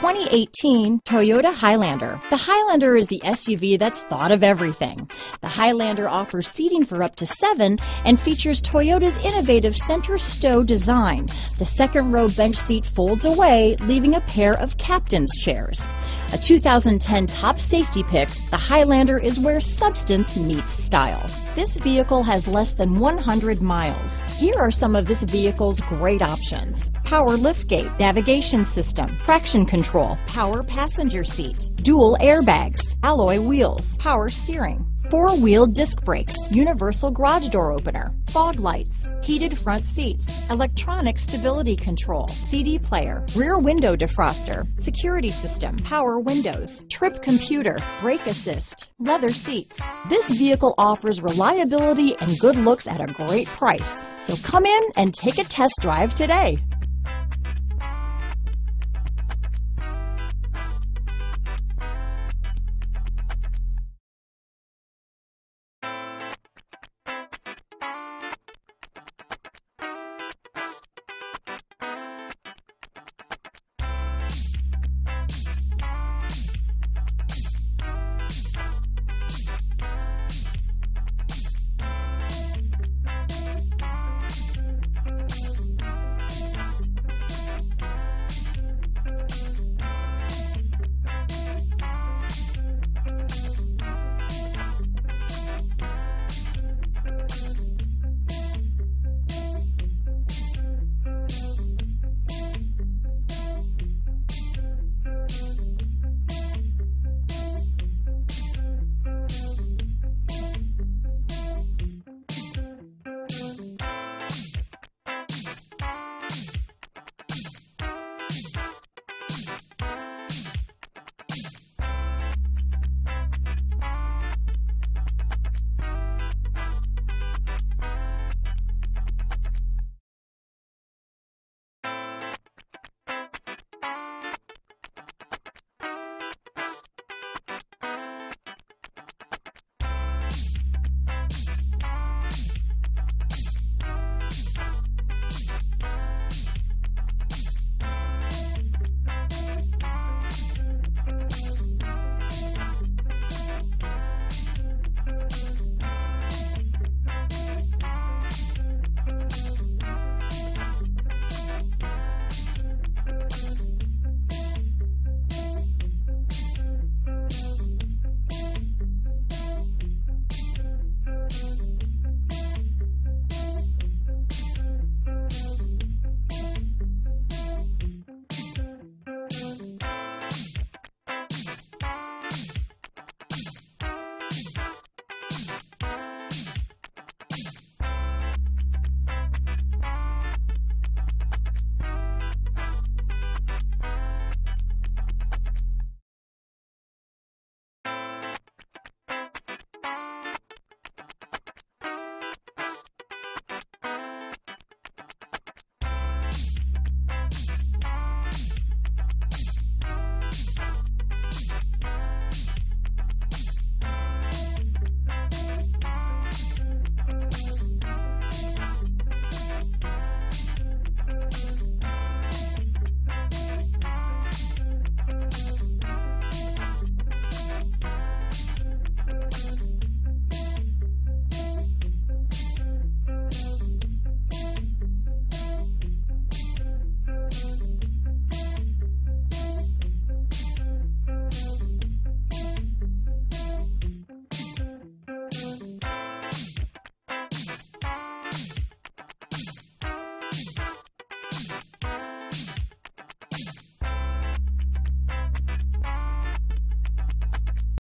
2018 Toyota Highlander. The Highlander is the SUV that's thought of everything. The Highlander offers seating for up to 7 and features Toyota's innovative center stow design. The second row bench seat folds away, leaving a pair of captain's chairs. A 2010 top safety pick, the Highlander is where substance meets style. This vehicle has less than 100 miles. Here are some of this vehicle's great options: power liftgate, navigation system, traction control, power passenger seat, dual airbags, alloy wheels, power steering, four-wheel disc brakes, universal garage door opener, fog lights, heated front seats, electronic stability control, CD player, rear window defroster, security system, power windows, trip computer, brake assist, leather seats. This vehicle offers reliability and good looks at a great price. So come in and take a test drive today.